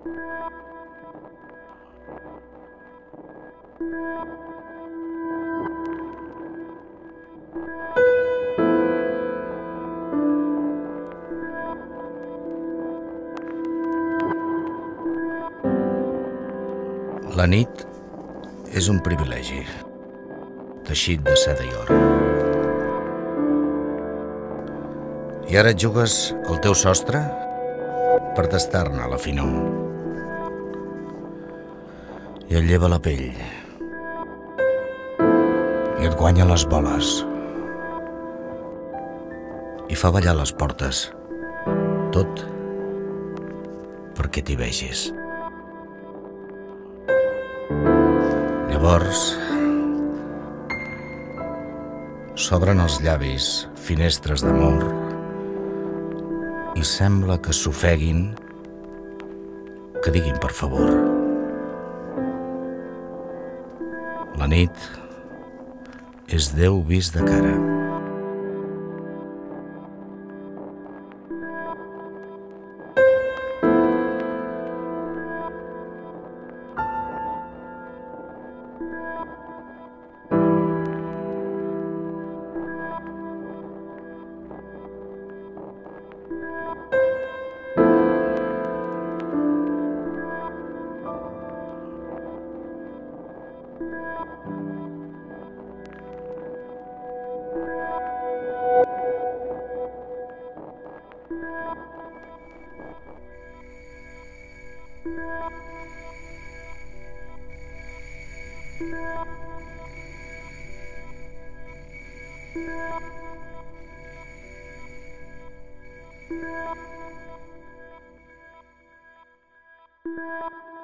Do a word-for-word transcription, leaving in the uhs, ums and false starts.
La nit és un privilegi, teixit de seda i or. I ara et jugues el teu sostre per tastar-ne la finor. I et lleva la pell. I et guanya les boles. I fa ballar les portes. Tot perquè t'hi vegis. Llavors, s'obren els llavis, finestres d'amor, i sembla que s'ofeguin, que diguin per favor. La nit és Déu vist de cara. Thank you.